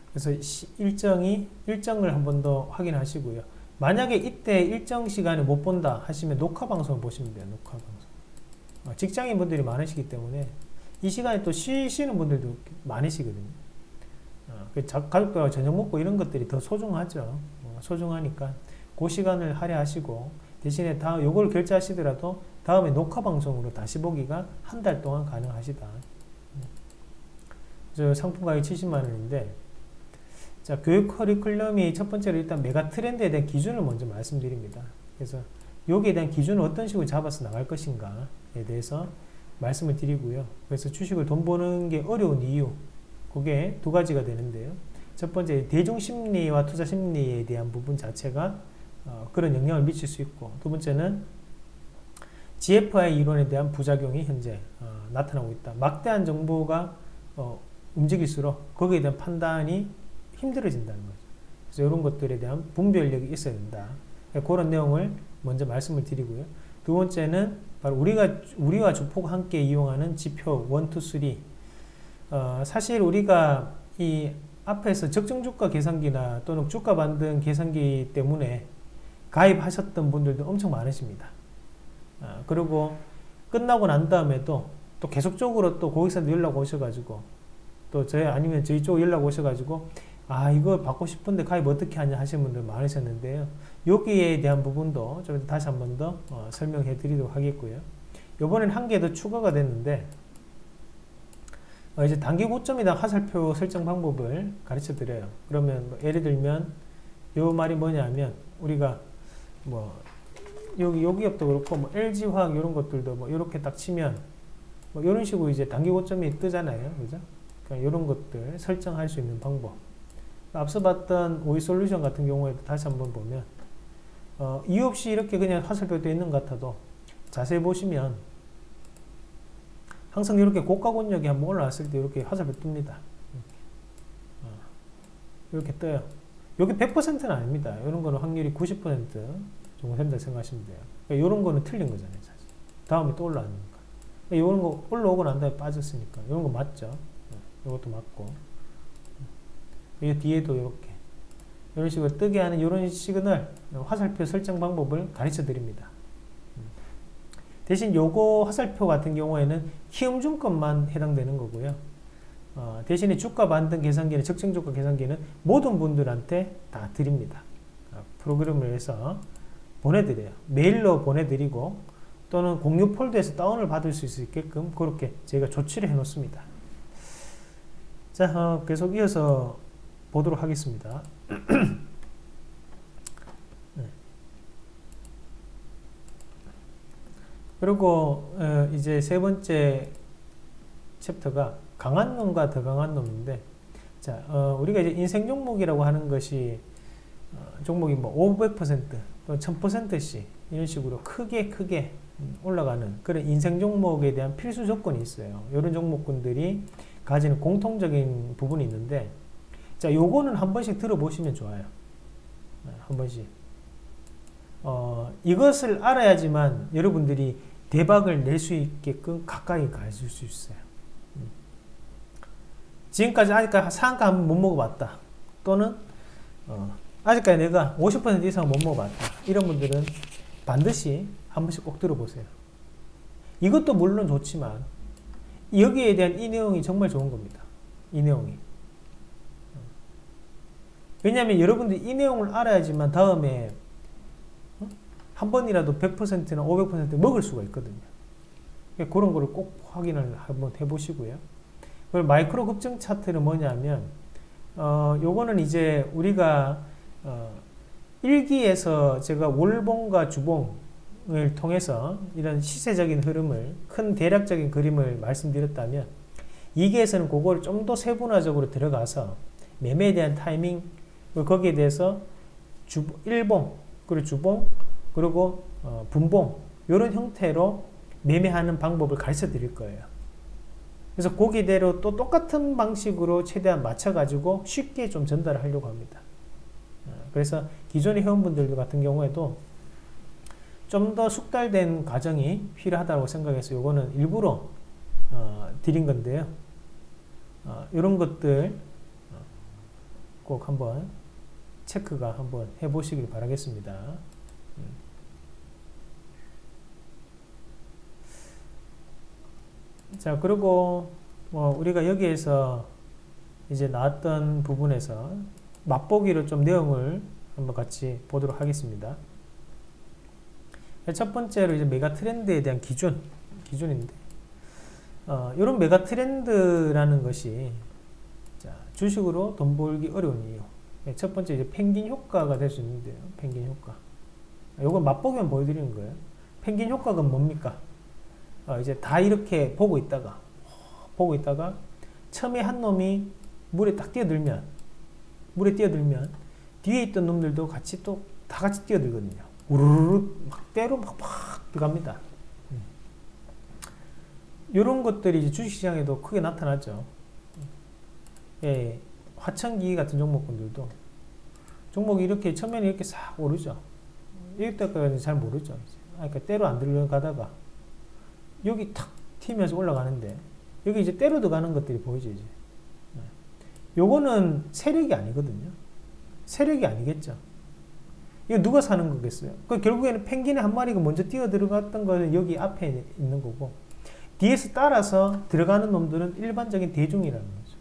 그래서 일정을 한 번 더 확인하시고요. 만약에 이때 일정 시간에 못 본다 하시면 녹화 방송을 보시면 돼요. 녹화 방송. 직장인 분들이 많으시기 때문에 이 시간에 또 쉬시는 분들도 많으시거든요. 가족들하고 저녁 먹고 이런 것들이 더 소중하죠. 소중하니까 그 시간을 할애하시고 대신에 요걸 결제하시더라도 다음에 녹화 방송으로 다시 보기가 한 달 동안 가능하시다. 저 상품 가격이 70만 원인데, 자, 교육 커리큘럼이 첫 번째로 일단 메가 트렌드에 대한 기준을 먼저 말씀드립니다. 그래서 여기에 대한 기준을 어떤 식으로 잡아서 나갈 것인가에 대해서 말씀을 드리고요. 그래서 주식을 돈 버는 게 어려운 이유, 그게 두 가지가 되는데요. 첫 번째, 대중심리와 투자심리에 대한 부분 자체가 그런 영향을 미칠 수 있고, 두 번째는 GFI 이론에 대한 부작용이 현재 나타나고 있다. 막대한 정보가 움직일수록 거기에 대한 판단이 힘들어진다는 거죠. 그래서 이런 것들에 대한 분별력이 있어야 된다. 그런 내용을 먼저 말씀을 드리고요. 두 번째는 바로 우리와 주포가 함께 이용하는 지표 1, 2, 3. 사실 우리가 이 앞에서 적정주가 계산기나 또는 주가 반등 계산기 때문에 가입하셨던 분들도 엄청 많으십니다. 그리고 끝나고 난 다음에도 또 계속적으로 또 고객사한테 연락 오셔가지고 또 아니면 저희 쪽 연락 오셔가지고 이거 받고 싶은데 가입 어떻게 하냐 하시는 분들 많으셨는데요. 여기에 대한 부분도 좀 다시 한 번 더 설명해 드리도록 하겠고요. 이번엔 한 개 더 추가가 됐는데, 이제 단기 고점이나 화살표 설정 방법을 가르쳐 드려요. 그러면 예를 들면 요 말이 뭐냐면, 우리가 여기 기업도 그렇고 LG화학 이런 것들도 이렇게 딱 치면 이런 식으로 이제 단기 고점이 뜨잖아요. 그죠? 그러니까 이런 것들 설정할 수 있는 방법. 앞서 봤던 오이솔루션 같은 경우에도 다시 한번 보면 이유 없이 이렇게 그냥 화살표 되어 있는 것 같아도 자세히 보시면 항상 이렇게 고가 권역이 한번 올라왔을 때 이렇게 화살표 뜹니다. 이렇게 떠요. 여기 100%는 아닙니다. 이런 거는 확률이 90% 정도 된다 생각하시면 돼요. 그러니까 이런 거는 틀린 거잖아요, 사실. 다음에 또 올라왔는 거. 그러니까 이런 거 올라오고 난 다음에 빠졌으니까 이런 거 맞죠? 이것도 맞고. 이 뒤에도 이런 식으로 뜨게 하는 이런 시그널, 화살표 설정 방법을 가르쳐 드립니다. 대신 요거 화살표 같은 경우에는 키움증권만 해당되는 거고요. 대신에 주가 반등 계산기는, 적정 주가 계산기는 모든 분들한테 다 드립니다. 프로그램을 해서 보내드려요. 메일로 보내드리고 또는 공유 폴더에서 다운을 받을 수 있게끔 그렇게 저희가 조치를 해 놓습니다. 자, 계속 이어서 보도록 하겠습니다. 네. 그리고 이제 세 번째 챕터가 강한 놈과 더 강한 놈인데, 자, 우리가 이제 인생 종목이라고 하는 것이 종목이 500% 또는 1000%씩 이런 식으로 크게 올라가는 그런 인생 종목에 대한 필수 조건이 있어요. 이런 종목군들이 가지는 공통적인 부분이 있는데, 자, 요거는 한 번씩 들어보시면 좋아요. 한 번씩. 이것을 알아야지만 여러분들이 대박을 낼 수 있게끔 가까이 가실 수 있어요. 지금까지 아직까지 상한가 한번 못 먹어봤다. 또는, 아직까지 내가 50% 이상 못 먹어봤다. 이런 분들은 반드시 한 번씩 꼭 들어보세요. 이것도 물론 좋지만, 여기에 대한 이 내용이 정말 좋은 겁니다. 이 내용이. 왜냐하면 여러분들이 이 내용을 알아야지만 다음에 한 번이라도 100%나 500% 먹을 수가 있거든요. 그런 거를 꼭 확인을 한번 해보시고요. 그리고 마이크로 급등 차트는 뭐냐면, 요거는 이제 우리가 1기에서 제가 월봉과 주봉을 통해서 이런 시세적인 흐름을, 큰 대략적인 그림을 말씀드렸다면, 2기에서는 그걸 좀 더 세분화적으로 들어가서 매매에 대한 타이밍, 거기에 대해서 일봉, 그리고 주봉, 그리고 분봉, 이런 형태로 매매하는 방법을 가르쳐 드릴 거예요. 그래서 거기대로 또 똑같은 방식으로 최대한 맞춰가지고 쉽게 좀 전달을 하려고 합니다. 그래서 기존의 회원분들 같은 경우에도 좀 더 숙달된 과정이 필요하다고 생각해서 요거는 일부러 드린 건데요. 이런 것들 꼭 한번 체크가 한번 해보시길 바라겠습니다. 자, 그리고 뭐 우리가 여기에서 이제 나왔던 부분에서 맛보기로 좀 내용을 한번 같이 보도록 하겠습니다. 첫 번째로 이제 메가 트렌드에 대한 기준인데, 이런 메가 트렌드라는 것이 자, 주식으로 돈 벌기 어려운 이유. 첫 번째 이제 펭귄 효과가 될 수 있는데요. 펭귄 효과. 요거 맛보기만 보여드리는 거예요. 펭귄 효과가 뭡니까? 이제 다 이렇게 보고 있다가 처음에 한 놈이 물에 뛰어들면 뒤에 있던 놈들도 같이 또 다 같이 뛰어들거든요. 우르르 막 때로 막 들어갑니다. 이런 것들이 이제 주식시장에도 크게 나타나죠. 예, 화천기 같은 종목이 이렇게 처음에는 이렇게 싹 오르죠. 이때까지는 잘 모르죠. 그러니까 때로 안 들어가다가 여기 탁 튀면서 올라가는데 여기 이제 때로 들어가는 것들이 보이죠. 이제 요거는 세력이 아니거든요. 세력이 아니겠죠. 이거 누가 사는 거겠어요? 그 결국에는 펭귄의 한 마리가 먼저 뛰어 들어갔던 거는 여기 앞에 있는 거고, 뒤에서 따라서 들어가는 놈들은 일반적인 대중이라는 거죠.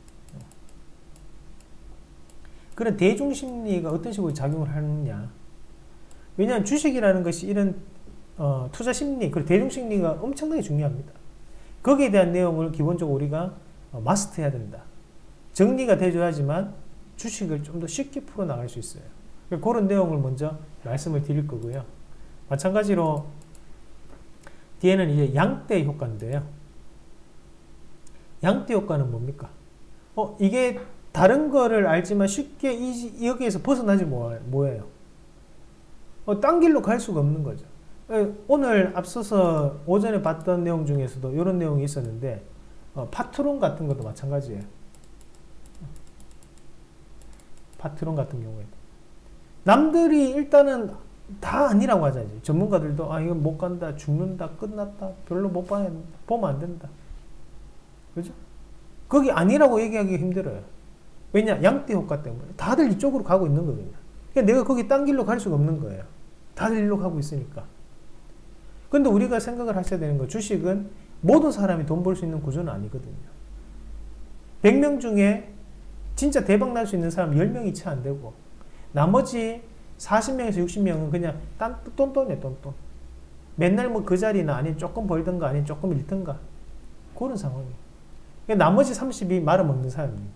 그런 대중 심리가 어떤 식으로 작용을 하느냐. 왜냐하면 주식이라는 것이 이런 투자 심리, 그리고 대중 심리가 엄청나게 중요합니다. 거기에 대한 내용을 기본적으로 우리가 마스터해야 된다. 정리가 되줘야지만 주식을 좀 더 쉽게 풀어나갈 수 있어요. 그런 내용을 먼저 말씀을 드릴 거고요. 마찬가지로 뒤에는 이제 양대 효과인데요. 양대 효과는 뭡니까? 이게 다른 거를 알지만 쉽게 여기에서 벗어나지 뭐예요? 딴 길로 갈 수가 없는 거죠. 오늘 앞서서 오전에 봤던 내용 중에서도 이런 내용이 있었는데, 파트론 같은 것도 마찬가지예요. 파트론 같은 경우에도 남들이 일단은 다 아니라고 하잖아요. 전문가들도 이건 못 간다, 죽는다, 끝났다, 별로 못 보면 안 된다. 그죠? 거기 아니라고 얘기하기 힘들어요. 왜냐? 양대 효과 때문에 다들 이쪽으로 가고 있는 거거든요. 그러니까 내가 거기 딴 길로 갈 수가 없는 거예요. 다들 일로 가고 있으니까. 근데 우리가 생각을 하셔야 되는 거, 주식은 모든 사람이 돈 벌 수 있는 구조는 아니거든요. 100명 중에 진짜 대박 날 수 있는 사람 10명이 채 안 되고, 나머지 40명에서 60명은 그냥 똔똔이에요, 똔똔. 맨날 뭐 그 자리나 아니면 조금 벌든가 아니면 조금 잃든가. 그런 상황이에요. 그러니까 나머지 30이 말아먹는 사람이에요.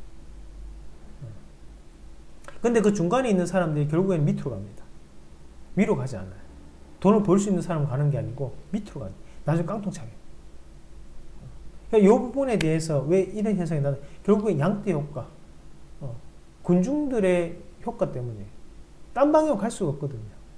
근데 그 중간에 있는 사람들이 결국에는 밑으로 갑니다. 위로 가지 않아요. 돈을 벌 수 있는 사람은 가는 게 아니고 밑으로 가요. 나중에 깡통차게. 그러니까 이 부분에 대해서 왜 이런 현상이 나는 결국엔 양대 효과, 군중들의 효과 때문에 딴 방향으로 갈 수가 없거든요.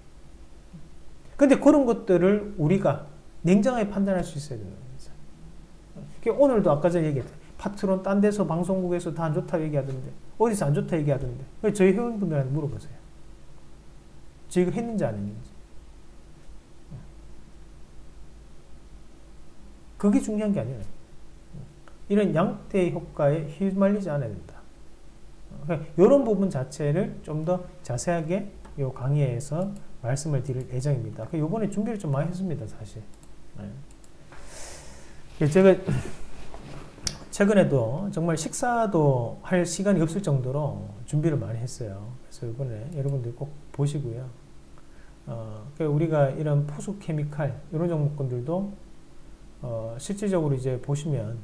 근데 그런 것들을 우리가 냉정하게 판단할 수 있어야 되는 거죠. 그러니까 오늘도 아까 전에 얘기했죠. 파트론 딴 데서 방송국에서 다 안 좋다고 얘기하던데, 어디서 안 좋다고 얘기하던데, 저희 회원분들한테 물어보세요. 지금 했는지 안 했는지. 그게 중요한 게 아니에요. 이런 양대 효과에 휘말리지 않아야 된다. 이런 부분 자체를 좀 더 자세하게 이 강의에서 말씀을 드릴 예정입니다. 이번에 준비를 좀 많이 했습니다, 사실. 제가 최근에도 정말 식사도 할 시간이 없을 정도로 준비를 많이 했어요. 그래서 이번에 여러분들 꼭 보시고요. 우리가 이런 포수 케미칼, 이런 종목군들도 실질적으로 이제 보시면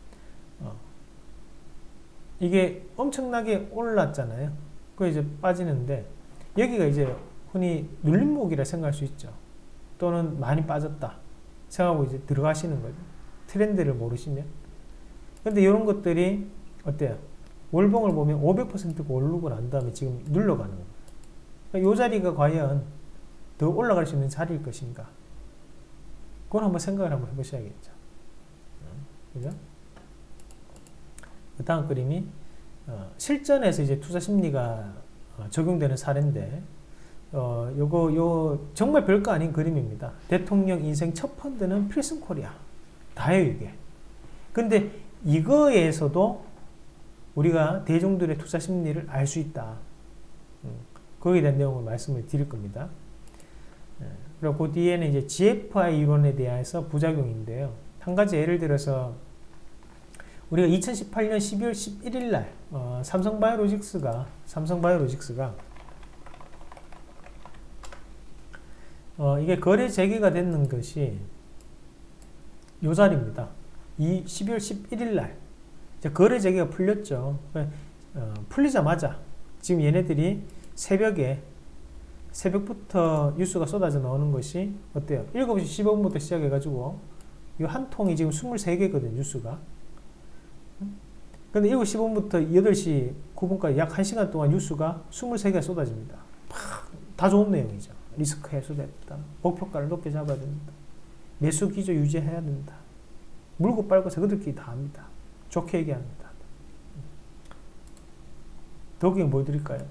이게 엄청나게 올랐잖아요. 그 이제 빠지는데, 여기가 이제 흔히 눌림목이라 생각할 수 있죠. 또는 많이 빠졌다 생각하고 이제 들어가시는 거죠. 트렌드를 모르시면. 근데 이런 것들이 어때요? 월봉을 보면 500%가 오르고 난 다음에 지금 눌러가는 거예요. 그러니까 이 자리가 과연 더 올라갈 수 있는 자리일 것인가? 그걸 한번 생각을 한번 해보셔야겠죠. 그죠? 그 다음 그림이 실전에서 이제 투자 심리가 적용되는 사례인데, 요 정말 별거 아닌 그림입니다. 대통령 인생 첫 펀드는 필승 코리아. 다예요, 이게. 근데 이거에서도 우리가 대중들의 투자 심리를 알 수 있다. 거기에 대한 내용을 말씀을 드릴 겁니다. 그리고 그 뒤에는 이제 GFI 이론에 대해서 부작용인데요. 한 가지 예를 들어서 우리가 2018년 12월 11일 날 삼성바이오로직스가 이게 거래 재개가 됐는 것이 요 자리입니다. 12월 11일 날 이제 거래 재개가 풀렸죠. 풀리자마자 지금 얘네들이 새벽부터 뉴스가 쏟아져 나오는 것이 어때요? 7시 15분부터 시작해가지고 이 한 통이 지금 23개거든요, 뉴스가. 근데 7시 15분부터 8시 9분까지 약 1시간 동안 뉴스가 23개가 쏟아집니다. 다 좋은 내용이죠. 리스크 해소됐다. 목표가를 높게 잡아야 된다. 매수 기조 유지해야 된다. 물고 빨고 저것들끼리 다 합니다. 좋게 얘기합니다. 더욱이 뭐 드릴까요?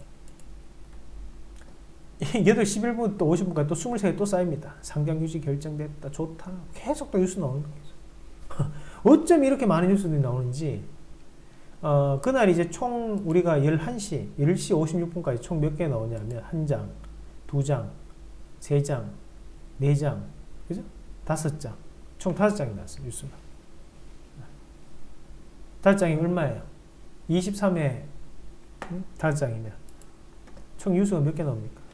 8시 11분부터 50분까지 또 23개 또 쌓입니다. 상장 유지 결정됐다. 좋다. 계속 또 뉴스 나오는 거죠. 어쩜 이렇게 많은 뉴스들이 나오는지 그날 이제 총 우리가 10시 56분까지 총 몇 개 나오냐면 1장, 2장, 3장, 4장, 그죠? 5장. 총 5장이 나왔어요, 뉴스가. 5장이 얼마예요? 23회 5장이면 총 뉴스가 몇 개 나옵니까?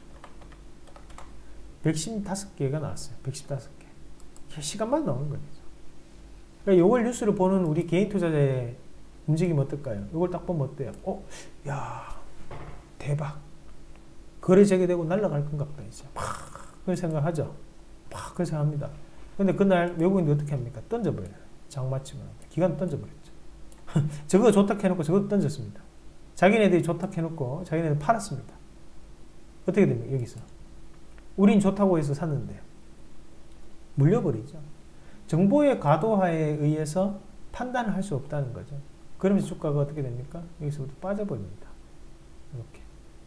115개가 나왔어요. 115개. 시간만 나오는 거죠. 그러니까 요걸 뉴스를 보는 우리 개인 투자자의 움직임 어떨까요? 이걸 딱 보면 어때요? 야, 대박. 거래 재개되고 날아갈 건가 보다, 이제. 그런 생각하죠? 그런 생각합니다. 근데 그날 외국인들이 어떻게 합니까? 던져버려요. 장마치고 기간 던져버렸죠. 저거 좋다 해놓고 저거 던졌습니다. 자기네들이 좋다 해놓고 자기네들 팔았습니다. 어떻게 됩니까? 여기서. 우린 좋다고 해서 샀는데 물려버리죠. 정보의 과도화에 의해서 판단을 할 수 없다는 거죠. 그러면서 주가가 어떻게 됩니까? 여기서부터 빠져버립니다. 이렇게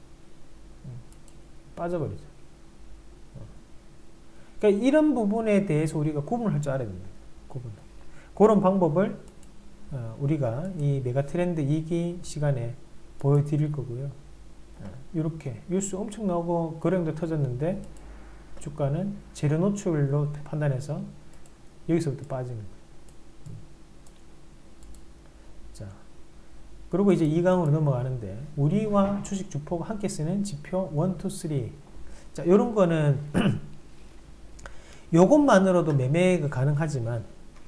빠져버리죠. 그러니까 이런 부분에 대해서 우리가 구분을 할 줄 알아야 됩니다. 그런 방법을 우리가 이 메가트렌드 2기 시간에 보여드릴 거고요. 이렇게 뉴스 엄청 나오고 거래량도 터졌는데 주가는 재료 노출로 판단해서 여기서부터 빠지는 거예요. 자, 그리고 이제 2강으로 넘어가는데 우리와 주식 주포가 함께 쓰는 지표 1, 2, 3. 자, 요런 거는 요것만으로도 매매가 가능하지만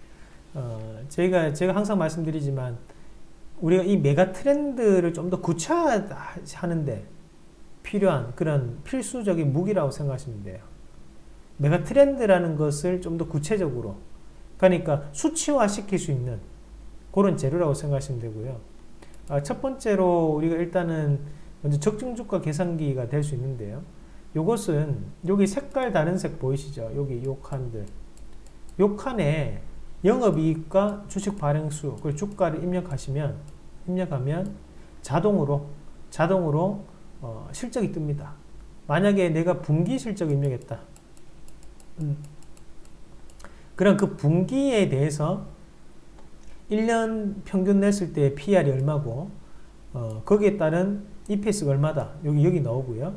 제가 항상 말씀드리지만 우리가 이 메가 트렌드를 좀 더 구체화하는데 필요한 그런 필수적인 무기라고 생각하시면 돼요. 메가 트렌드라는 것을 좀 더 구체적으로, 그러니까 수치화 시킬 수 있는 그런 재료라고 생각하시면 되고요. 첫 번째로 우리가 일단은 먼저 적정주가 계산기가 될 수 있는데요. 요것은 여기 색깔 다른 색 보이시죠? 여기 요 칸들. 요 칸에 영업이익과 주식 발행수, 그리고 주가를 입력하면 자동으로 실적이 뜹니다. 만약에 내가 분기 실적을 입력했다. 그럼 그 분기에 대해서 1년 평균 냈을 때 PR이 얼마고 거기에 따른 EPS가 얼마다. 여기 나오고요.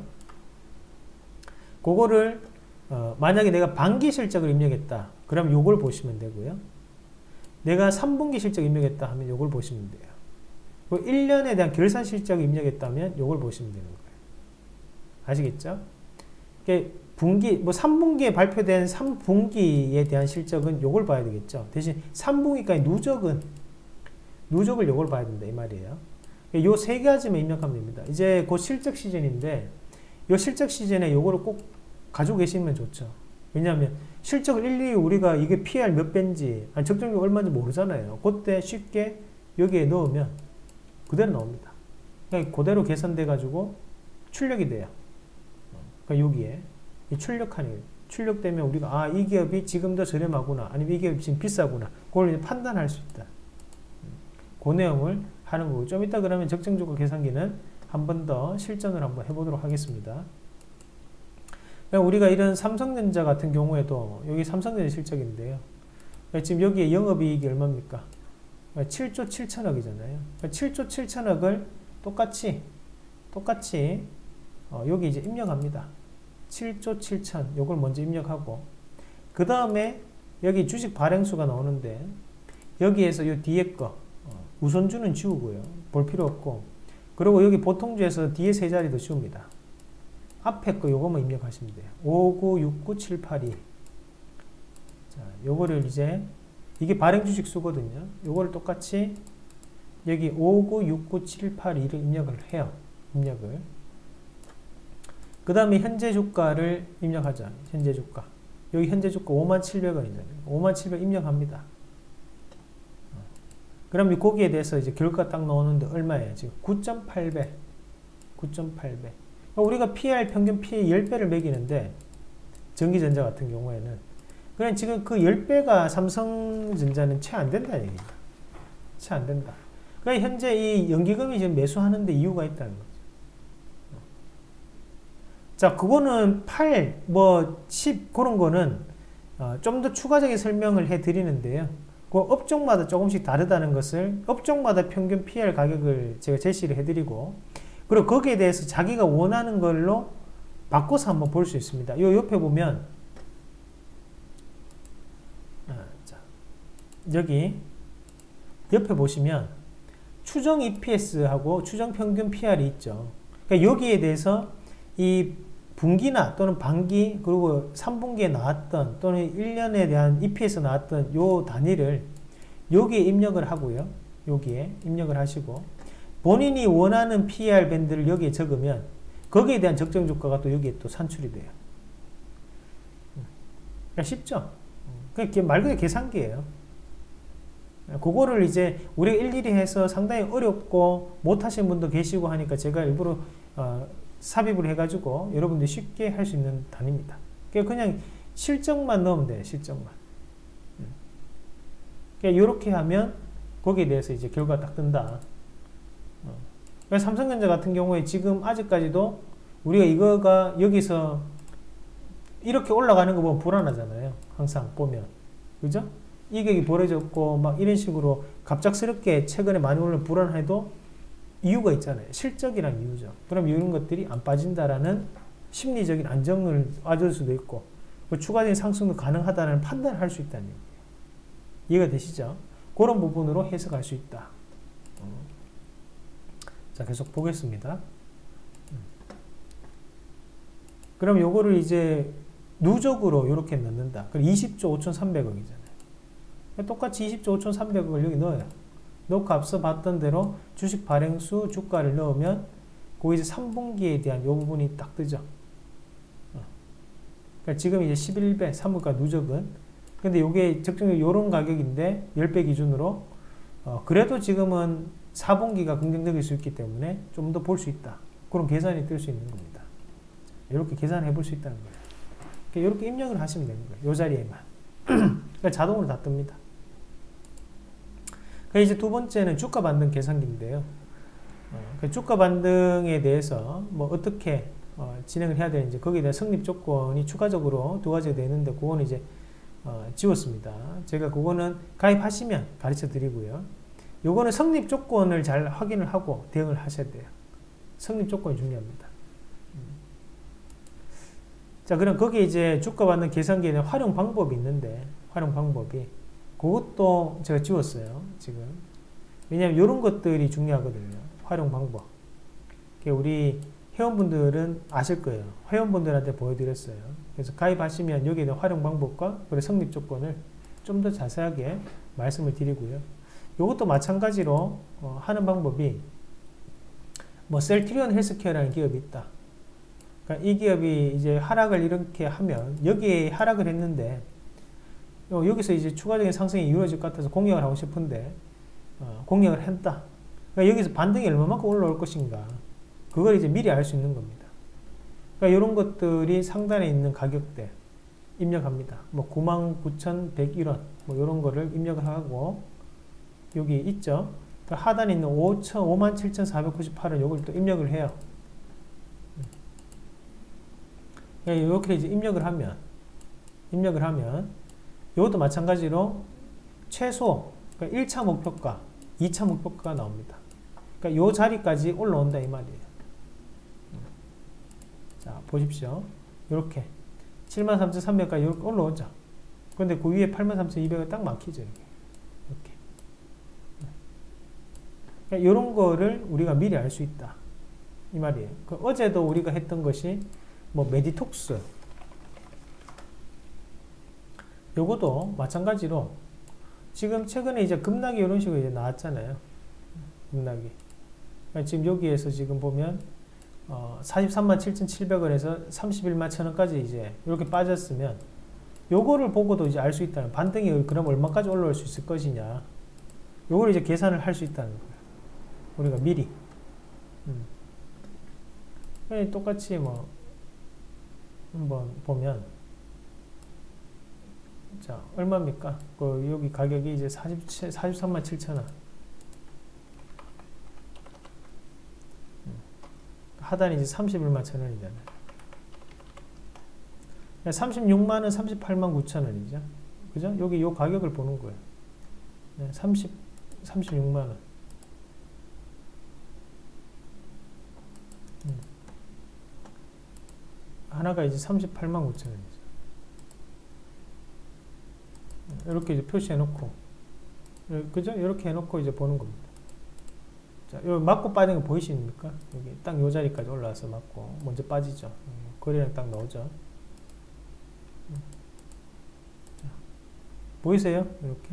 그거를 만약에 내가 반기 실적을 입력했다. 그럼 요걸 보시면 되고요. 내가 3분기 실적 입력했다 하면 요걸 보시면 돼요. 1년에 대한 결산 실적을 입력했다면 요걸 보시면 되는 거예요. 아시겠죠? 분기, 3분기에 발표된 3분기에 대한 실적은 요걸 봐야 되겠죠. 대신 3분기까지 누적을 요걸 봐야 된다 이 말이에요. 요 세 가지만 입력하면 됩니다. 이제 곧 실적 시즌인데 요 실적 시즌에 요거를 꼭 가지고 계시면 좋죠. 왜냐하면 실적을 일일이 우리가 이게 PR 몇 배인지 적정률 얼마인지 모르잖아요. 그때 쉽게 여기에 넣으면 그대로 나옵니다. 그러니까 그대로 계산돼 가지고 출력이 돼요. 그러니까 여기에 이 출력되면 우리가 이 기업이 지금 더 저렴하구나, 아니면 이 기업이 지금 비싸구나, 그걸 이제 판단할 수 있다. 그 내용을 하는 거고, 좀 이따 그러면 적정주가 계산기는 한 번 더 실전을 한번 해보도록 하겠습니다. 우리가 이런 삼성전자 같은 경우에도 여기 삼성전자 실적인데요. 지금 여기에 영업이익이 얼마입니까? 7조 7천억이잖아요. 7조 7천억을 똑같이 여기 이제 입력합니다. 7조 7천 요걸 먼저 입력하고 그 다음에 여기 주식 발행수가 나오는데 여기에서 요 뒤에 거 우선주는 지우고요. 볼 필요 없고 그리고 여기 보통주에서 뒤에 세 자리도 지웁니다. 앞에 거 요거만 입력하시면 돼요. 5969782 자, 요거를 이제 이게 발행 주식 수거든요. 요거를 똑같이 여기 5969782를 입력을 해요. 입력을. 그 다음에 현재 주가를 입력하자. 현재 주가. 여기 현재 주가 57,700원이잖아요. 57,700 입력합니다. 그럼 거기에 대해서 이제 결과 딱 나오는데 얼마예요? 지금 9.8배. 9.8배. 우리가 PER 평균 PE 10배를 매기는데 전기전자 같은 경우에는 그냥 지금 그 10배가 삼성전자는 채 안 된다는 얘기입니다. 채 안 된다. 그러니까 현재 이 연기금이 지금 매수하는데 이유가 있다는 거죠. 자, 그거는 8, 10 그런 거는 좀 더 추가적인 설명을 해 드리는데요. 그 업종마다 조금씩 다르다는 것을 업종마다 평균 PER 가격을 제가 제시를 해 드리고 그리고 거기에 대해서 자기가 원하는 걸로 바꿔서 한번 볼 수 있습니다. 요 옆에 보면 자, 여기 옆에 보시면 추정 EPS하고 추정 평균 PR이 있죠. 그러니까 여기에 대해서 이 분기나 또는 반기 그리고 3분기에 나왔던 또는 1년에 대한 EPS 나왔던 요 단위를 여기에 입력을 하고요. 여기에 입력을 하시고 본인이 원하는 PER 밴드를 여기에 적으면 거기에 대한 적정 주가가 또 여기에 또 산출이 돼요. 그러니까 쉽죠? 그게 말 그대로 계산기예요. 그거를 이제 우리가 일일이 해서 상당히 어렵고 못하시는 분도 계시고 하니까 제가 일부러 삽입을 해가지고 여러분들이 쉽게 할 수 있는 단위입니다. 그냥 실적만 넣으면 돼요. 실적만. 이렇게 하면 거기에 대해서 이제 결과가 딱 뜬다. 삼성전자 같은 경우에 지금 아직까지도 우리가 이거가 여기서 이렇게 올라가는 거 보면 불안하잖아요. 항상 보면. 그죠? 이격이 벌어졌고 막 이런 식으로 갑작스럽게 최근에 많이 올라 불안해도 이유가 있잖아요. 실적이란 이유죠. 그럼 이런 것들이 안 빠진다라는 심리적인 안정을 얻을 수도 있고 추가적인 상승도 가능하다는 판단을 할 수 있다는 얘기예요. 이해가 되시죠? 그런 부분으로 해석할 수 있다. 자, 계속 보겠습니다. 그럼 요거를 이제 누적으로 이렇게 넣는다. 그럼 20조 5,300억이잖아요. 똑같이 20조 5,300억을 여기 넣어요. 넣고 앞서 봤던 대로 주식 발행수 주가를 넣으면 그 이제 3분기에 대한 요 부분이 딱 뜨죠. 그러니까 지금 이제 11배 3분가 누적은 근데 요게 적정적으로 요런 가격인데 10배 기준으로 그래도 지금은 4분기가 긍정적일 수 있기 때문에 좀 더 볼 수 있다. 그런 계산이 뜰 수 있는 겁니다. 이렇게 계산해 볼 수 있다는 거예요. 그러니까 이렇게 입력을 하시면 되는 거예요. 요 자리에만. 그러니까 자동으로 다 뜹니다. 이제 두 번째는 주가 반등 계산기인데요. 주가 반등에 대해서 뭐 어떻게 진행을 해야 되는지 거기에 대한 성립 조건이 추가적으로 두 가지가 되는데 그거는 이제 지웠습니다. 제가 그거는 가입하시면 가르쳐 드리고요. 요거는 성립 조건을 잘 확인을 하고 대응을 하셔야 돼요. 성립 조건이 중요합니다. 자, 그럼 거기에 이제 주가 반등 계산기에 대한 활용 방법이 있는데 활용 방법이 그것도 제가 지웠어요. 지금. 왜냐하면 이런 것들이 중요하거든요. 활용 방법. 우리 회원분들은 아실 거예요. 회원분들한테 보여드렸어요. 그래서 가입하시면 여기에 대한 활용 방법과 그리고 성립 조건을 좀 더 자세하게 말씀을 드리고요. 이것도 마찬가지로 하는 방법이 뭐 셀트리온 헬스케어라는 기업이 있다. 그러니까 이 기업이 이제 하락을 이렇게 하면 여기에 하락을 했는데 여기서 이제 추가적인 상승이 이루어질 것 같아서 공략을 하고 싶은데 공략을 했다. 그러니까 여기서 반등이 얼마만큼 올라올 것인가 그걸 이제 미리 알 수 있는 겁니다. 그러니까 이런 것들이 상단에 있는 가격대 입력합니다. 뭐 99,101원 뭐 이런 거를 입력을 하고 여기 있죠. 그러니까 하단에 있는 57,498원 이걸 또 입력을 해요. 그러니까 이렇게 이제 입력을 하면 이것도 마찬가지로 최소 그러니까 1차 목표가 2차 목표가가 나옵니다. 그러니까 요 자리까지 올라온다 이 말이에요. 자, 보십시오. 이렇게 73,300까지 이렇게 올라오죠. 근데 그 위에 83,200은 딱 막히죠. 이렇게. 그러니까 이런 거를 우리가 미리 알 수 있다. 이 말이에요. 어제도 우리가 했던 것이 뭐 메디톡스. 요것도 마찬가지로 지금 최근에 이제 급락이 이런 식으로 이제 나왔잖아요. 급락이. 그러니까 지금 여기에서 지금 보면 437,700원에서 311,000원까지 이제 이렇게 빠졌으면 요거를 보고도 이제 알 수 있다는, 반등이 그럼 얼마까지 올라올 수 있을 것이냐, 요걸 이제 계산을 할 수 있다는 거예요. 우리가 미리. 똑같이 뭐 한번 보면, 자, 얼마입니까? 여기 가격이 이제 43,700,000원. 하단이 이제 311,000원이잖아요. 360,000원, 389,000원이죠. 그죠? 여기 요 가격을 보는 거예요. 36만원. 하나가 이제 389,000원이죠. 이렇게 이제 표시해 놓고, 그죠? 이렇게 해 놓고 이제 보는 겁니다. 자, 요 맞고 빠진 거 보이십니까? 여기 딱 요 자리까지 올라와서 맞고, 먼저 빠지죠. 거리랑 딱 나오죠. 자, 보이세요? 이렇게.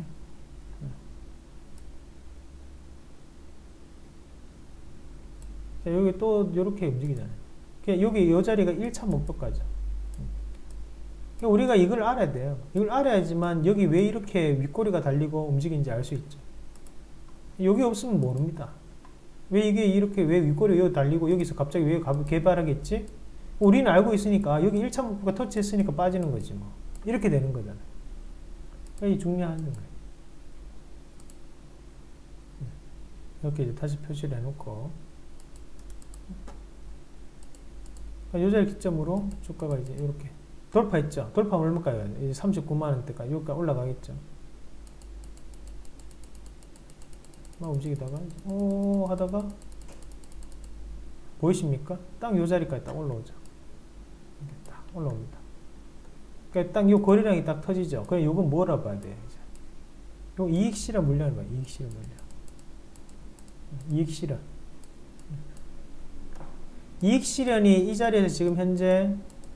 자, 여기 또 요렇게 움직이잖아요. 여기 요 자리가 1차 목표가죠. 우리가 이걸 알아야 돼요. 이걸 알아야지만 여기 왜 이렇게 윗꼬리가 달리고 움직이는지 알 수 있죠. 여기 없으면 모릅니다. 왜 이게 이렇게, 왜 윗꼬리가 여기 달리고 여기서 갑자기 왜 개발하겠지? 우리는 알고 있으니까 여기 1차 목표가 터치했으니까 빠지는 거지 뭐. 이렇게 되는 거잖아요. 이 중요한 거예요. 이렇게 이제 다시 표시를 해놓고, 이 자리 기점으로 주가가 이제 이렇게 돌파했죠. 돌파하면 얼마까지 가요? 이제 39만원대까지 여기까지 올라가겠죠. 막 움직이다가 오 하다가 보이십니까? 딱 요 자리까지 딱 올라오죠. 딱 올라옵니다. 그러니까 딱 요 거래량이 딱 터지죠. 그럼 요건 뭐라 봐야 돼요? 이제 요 이익실현 물량을 봐요. 이익실현 물량. 이익실현. 이익실현이 이 자리에서 지금 현재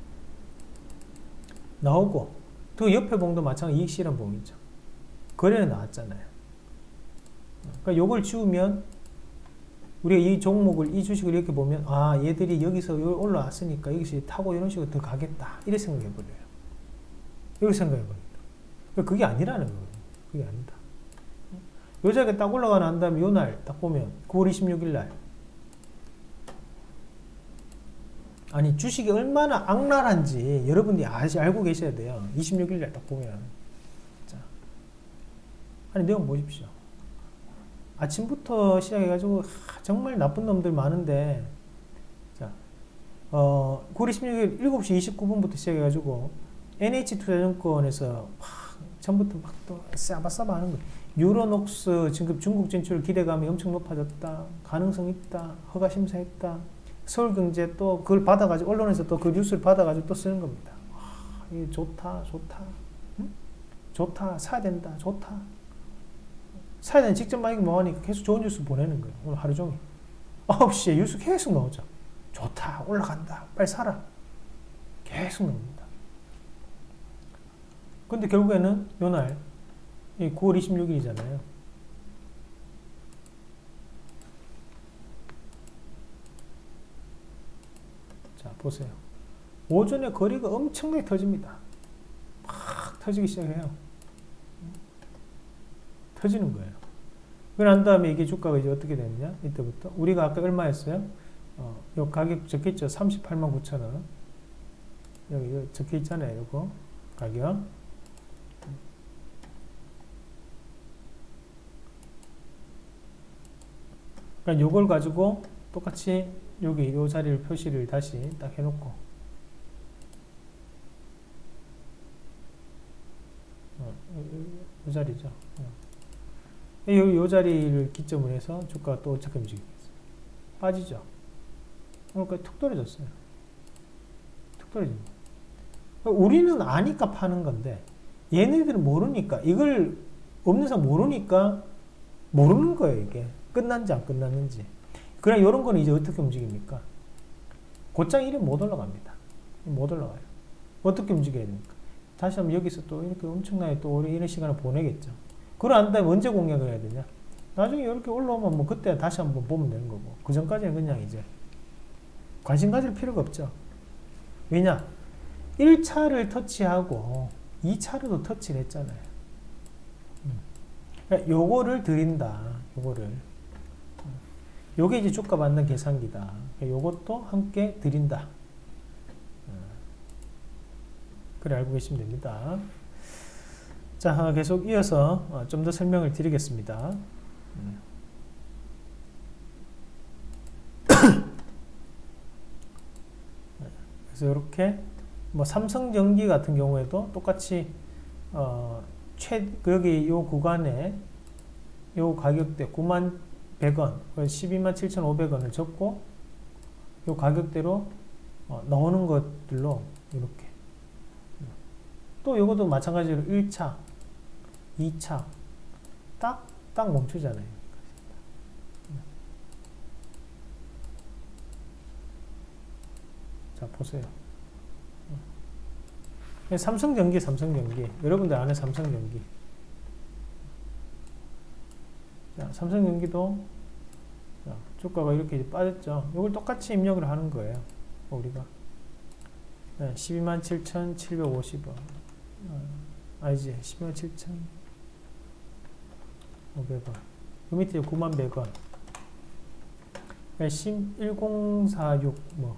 나오고, 그 옆에 봉도 마찬가지 이익실현 봉이죠. 거래는 나왔잖아요. 그러니까 요걸 지우면 우리가 이 종목을, 이 주식을 이렇게 보면, 아, 얘들이 여기서 올라왔으니까 여기서 타고 이런 식으로 더 가겠다, 이렇게 생각해버려요. 이렇게 생각해버립니다. 그게 아니라는 거예요. 그게 아니다. 요 자리에 딱 올라가 난 다음에 요 날 딱 보면 9월 26일 날, 아니 주식이 얼마나 악랄한지 여러분들이 알고 계셔야 돼요. 26일 날 딱 보면, 자, 아니 내용 보십시오. 아침부터 시작해가지고 정말 나쁜 놈들 많은데, 자, 9월 26일 7시 29분부터 시작해가지고 NH투자증권에서 막 전부터 막 또 싸바싸바 하는 거예요. 유로녹스 지금 중국 진출 기대감이 엄청 높아졌다, 가능성 있다, 허가 심사했다, 서울경제 또 그걸 받아가지고 언론에서 또 그 뉴스를 받아가지고 또 쓰는 겁니다. 이게 좋다, 좋다, 응? 좋다, 사야 된다, 좋다. 사야 되는 직접 만약에 뭐하니까 계속 좋은 뉴스 보내는 거예요. 오늘 하루 종일 9시에 뉴스 계속 나오죠. 좋다, 올라간다, 빨리 사라, 계속 나옵니다. 근데 결국에는 요날 9월 26일이잖아요. 자, 보세요. 오전에 거리가 엄청나게 터집니다. 막 터지기 시작해요. 터지는 거예요. 그런 다음에 이게 주가가 이제 어떻게 됐냐? 이때부터 우리가 아까 얼마였어요? 요 가격 적혀있죠. 389,000원. 여기 적혀있잖아요. 요거 가격. 그러니까 요걸 가지고 똑같이 여기 요 자리를 표시를 다시 딱 해놓고, 요 자리죠. 요 자리를 기점으로 해서 주가가 또 어떻게 움직이겠어요? 빠지죠. 그러니까 툭 떨어졌어요. 툭 떨어집니다. 우리는 아니까 파는 건데 얘네들은 모르니까, 이걸 없는 사람 모르니까 모르는 거예요. 이게 끝났는지 안 끝났는지. 그럼 이런 거는 이제 어떻게 움직입니까? 곧장 이래 못 올라갑니다. 못 올라가요. 어떻게 움직여야 됩니까? 다시 한번 여기서 또 이렇게 엄청나게 또 이런 시간을 보내겠죠. 그러한 다음에 언제 공략을 해야 되냐? 나중에 이렇게 올라오면 뭐 그때 다시 한번 보면 되는 거고, 그 전까지는 그냥 이제 관심 가질 필요가 없죠. 왜냐? 1차를 터치하고 2차로도 터치를 했잖아요. 그러니까 요거를 드린다. 요거를. 요게 이제 주가 받는 계산기다. 요것도 함께 드린다. 그래 알고 계시면 됩니다. 자, 계속 이어서 좀 더 설명을 드리겠습니다. 그래서 이렇게 뭐 삼성전기 같은 경우에도 똑같이 여기 요 구간에 요 가격대 91,100원, 127,500원을 적고 요 가격대로 나오는 것들로 이렇게, 또 요것도 마찬가지로 1차, 2차 딱 멈추잖아요. 자, 보세요. 삼성전기, 여러분들 아는 삼성전기. 자, 삼성전기도 자, 주가가 이렇게 이제 빠졌죠. 이걸 똑같이 입력을 하는 거예요. 우리가 127,750원, 아니지, 127,500원. 그 밑에 91,100원, 1046 뭐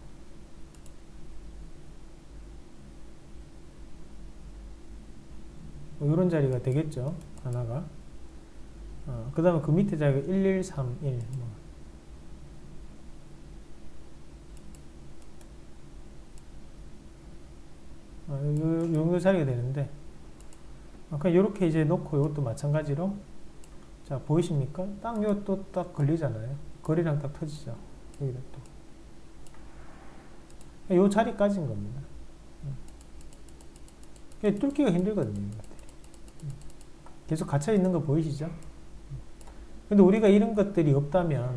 이런 자리가 되겠죠. 하나가. 그 다음에 그 밑에 자리가 1131 요 정도 자리가 되는데, 그냥 요렇게 이제 놓고 이것도 마찬가지로, 자, 보이십니까? 딱 요것도 딱 걸리잖아요. 거리랑 딱 터지죠. 여기다 또. 요 자리까지인 겁니다. 뚫기가 힘들거든요. 계속 갇혀 있는 거 보이시죠? 근데 우리가 이런 것들이 없다면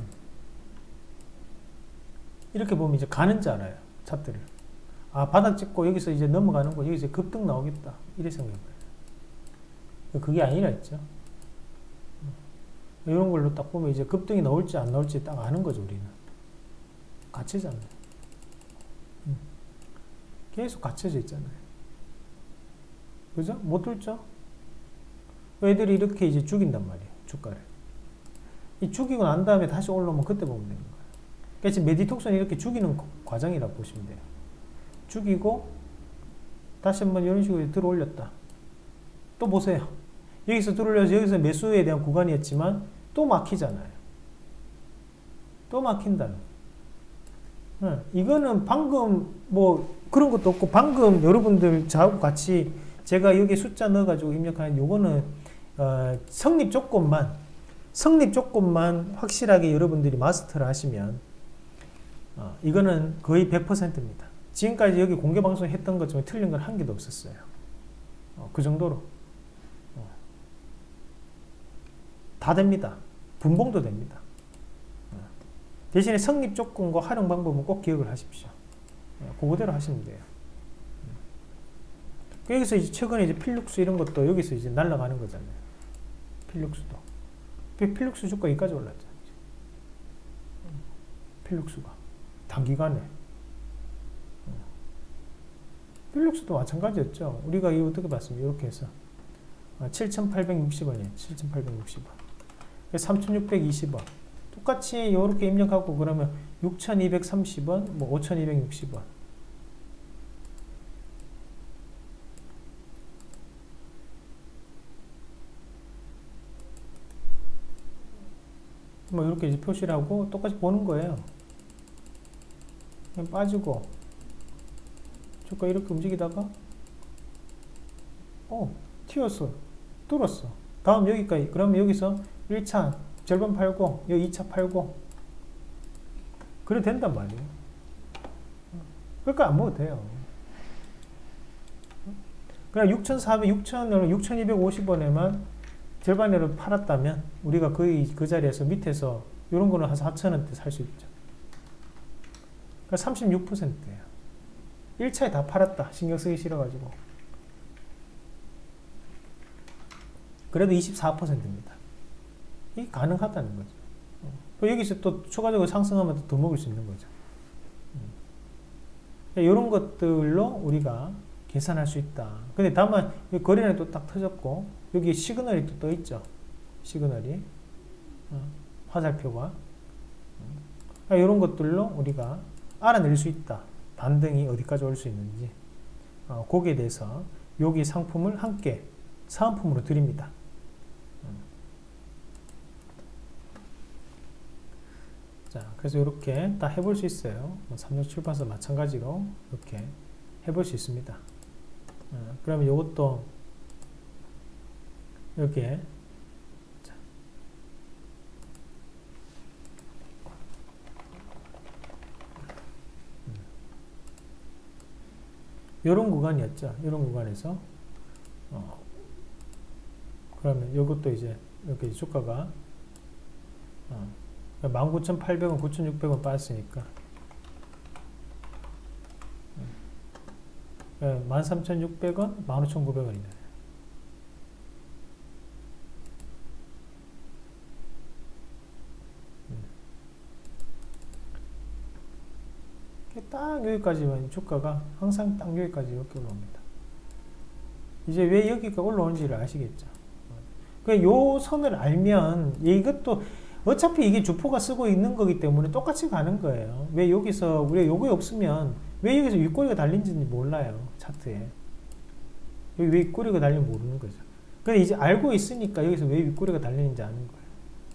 이렇게 보면 이제 가는 줄 알아요. 차트를. 아, 바닥 찍고 여기서 이제 넘어가는 거, 여기서 급등 나오겠다. 이래 생각해요. 그게 아니라 했죠. 이런 걸로 딱 보면 이제 급등이 나올지 안 나올지 딱 아는 거죠, 우리는. 갇히잖아요. 계속 갇혀져 있잖아요. 그죠? 못 뚫죠? 애들이 이렇게 이제 죽인단 말이에요, 주가를. 이 죽이고 난 다음에 다시 올라오면 그때 보면 되는 거예요. 그러니까 지금 메디톡슨이 이렇게 죽이는 과정이라고 보시면 돼요. 죽이고 다시 한번 이런 식으로 들어 올렸다. 또 보세요. 여기서 들어 올려서 여기서 매수에 대한 구간이었지만 또 막히잖아요. 또 막힌다는. 이거는 방금 뭐 그런 것도 없고, 방금 여러분들 저하고 같이 제가 여기 숫자 넣어가지고 입력한 요거는 성립 조건만 확실하게 여러분들이 마스터를 하시면 이거는 거의 100%입니다. 지금까지 여기 공개 방송 했던 것 중에 틀린 건 한 개도 없었어요. 그 정도로 다 됩니다. 분봉도 됩니다. 대신에 성립 조건과 활용 방법은 꼭 기억을 하십시오. 그거대로 하시면 돼요. 여기서 이제 최근에 이제 필룩스 이런 것도 여기서 이제 날아가는 거잖아요. 필룩스도. 필룩스 주가 여기까지 올랐죠. 필룩스가. 단기간에. 필룩스도 마찬가지였죠. 우리가 이 어떻게 봤습니까? 이렇게 해서. 7,860원이에요. 7,860원. 3,620원. 똑같이 이렇게 입력하고 그러면 6,230원, 뭐 5,260원. 뭐 이렇게 이제 표시를 하고 똑같이 보는 거예요. 그냥 빠지고 주가 이렇게 움직이다가 튀었어, 뚫었어. 다음 여기까지. 그러면 여기서 1차 절반 팔고 여기 2차 팔고 그래 된단 말이에요. 그러니까 안 먹어도 돼요. 그냥 6,250원에만 절반으로 팔았다면 우리가 거의 그 자리에서 밑에서 이런 거는 한 4,000원대 살 수 있죠. 그러니까 36%예요. 1차에 다 팔았다. 신경 쓰기 싫어가지고. 그래도 24%입니다. 이게 가능하다는 거죠. 여기서 또 추가적으로 상승하면 더 먹을 수 있는 거죠. 이런 것들로 우리가 계산할 수 있다. 근데 다만 거래량이 또 딱 터졌고 여기 시그널이 또 떠 있죠. 시그널이 화살표가 이런 것들로 우리가 알아낼 수 있다. 반등이 어디까지 올 수 있는지 거기에 대해서 여기 상품을 함께 사은품으로 드립니다. 자, 그래서 이렇게 다 해볼 수 있어요. 삼성출판사 마찬가지로 이렇게 해볼 수 있습니다. 그러면 이것도 여기에 이런 구간이었죠. 이런 구간에서 그러면 이것도 이제 이렇게 주가가 19,800원, 9,600원 빠졌으니까 13,600원, 15,900원이네. 딱 여기까지만 주가가 항상 딱 여기까지 이렇게 올라옵니다. 이제 왜 여기가 올라오는지를 아시겠죠? 요 선을 알면 이것도 어차피 이게 주포가 쓰고 있는 거기 때문에 똑같이 가는 거예요. 왜 여기서 우리가 요거 없으면 왜 여기서 윗꼬리가 달린지는 몰라요. 차트에. 여기 왜 윗꼬리가 달리는지 모르는 거죠. 근데 이제 알고 있으니까 여기서 왜 윗꼬리가 달리는지 아는 거예요.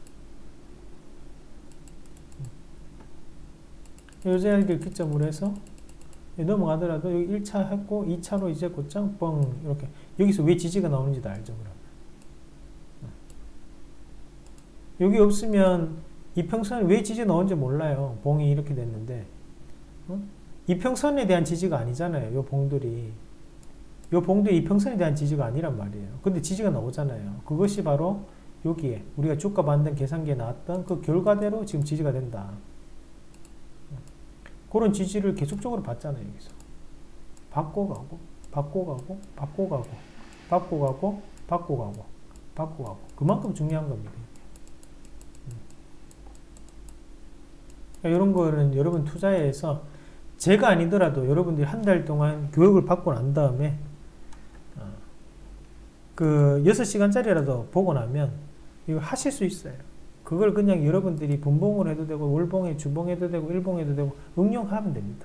요 자리를 기점으로 해서 넘어가더라도 여기 1차 했고 2차로 이제 곧장 뻥 이렇게 여기서 왜 지지가 나오는지도 알죠. 그럼. 여기 없으면 이평선에 왜 지지 나오는지 몰라요. 봉이 이렇게 됐는데 이평선에 대한 지지가 아니잖아요. 요 봉들이 이평선에 대한 지지가 아니란 말이에요. 근데 지지가 나오잖아요. 그것이 바로 여기에 우리가 주가 반등 계산기에 나왔던 그 결과대로 지금 지지가 된다. 그런 지지를 계속적으로 받잖아요. 여기서 받고 가고 받고 가고 받고 가고 받고 가고 받고 가고 받고 가고 그만큼 중요한 겁니다. 이런 거는 여러분 투자에서 제가 아니더라도 여러분들이 한 달 동안 교육을 받고 난 다음에 그 6시간짜리라도 보고 나면 이거 하실 수 있어요. 그걸 그냥 여러분들이 분봉을 해도 되고 월봉에 주봉해도 되고 일봉해도 되고 응용하면 됩니다.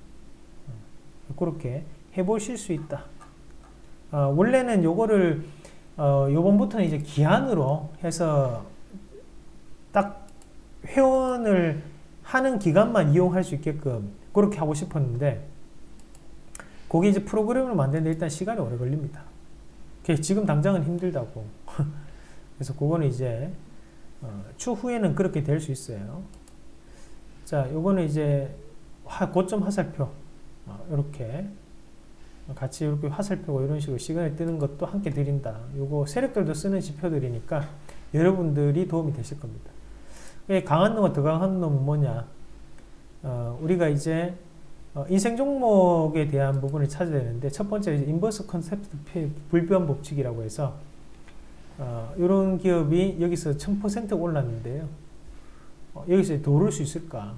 그렇게 해보실 수 있다. 원래는 요거를 요번부터는 이제 기한으로 해서 딱 회원을 하는 기간만 이용할 수 있게끔 그렇게 하고 싶었는데 거기 이제 프로그램을 만드는데 일단 시간이 오래 걸립니다. 지금 당장은 힘들다고. 그래서 그거는 이제 추후에는 그렇게 될 수 있어요. 자, 요거는 이제 고점 화살표 이렇게 같이 이렇게 화살표고 이런 식으로 시간을 뜨는 것도 함께 드린다. 요거 세력들도 쓰는 지표들이니까 여러분들이 도움이 되실 겁니다. 강한 놈과 더 강한 놈은 뭐냐? 우리가 이제 인생 종목에 대한 부분을 찾아야 되는데 첫 번째 인버스 컨셉트 불변 법칙이라고 해서 이런 기업이 여기서 1000% 올랐는데요. 여기서 더 오를 수 있을까?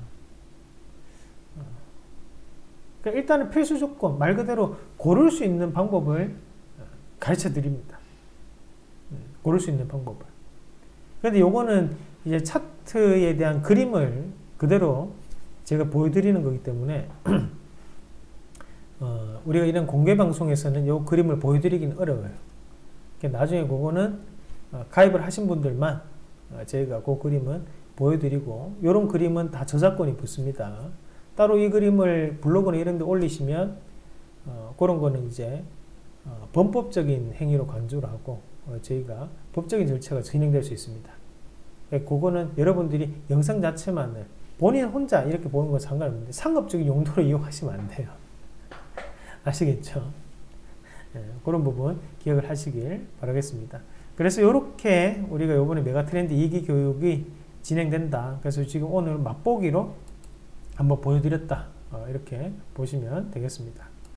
그러니까 일단은 필수 조건 말 그대로 고를 수 있는 방법을 가르쳐 드립니다. 고를 수 있는 방법을. 그런데 요거는 이제 차트에 대한 그림을 그대로 제가 보여드리는 거기 때문에 우리가 이런 공개 방송에서는 요 그림을 보여드리기는 어려워요. 나중에 그거는 가입을 하신 분들만 저희가 그 그림은 보여드리고 요런 그림은 다 저작권이 붙습니다. 따로 이 그림을 블로그나 이런 데 올리시면 그런 거는 이제 범법적인 행위로 간주를 하고 저희가 법적인 절차가 진행될 수 있습니다. 그거는 여러분들이 영상 자체만을 본인 혼자 이렇게 보는 건 상관없는데 상업적인 용도로 이용하시면 안 돼요. 아시겠죠? 그런 부분 기억을 하시길 바라겠습니다. 그래서 이렇게 우리가 이번에 메가트렌드 2기 교육이 진행된다. 그래서 지금 오늘 맛보기로 한번 보여드렸다. 이렇게 보시면 되겠습니다.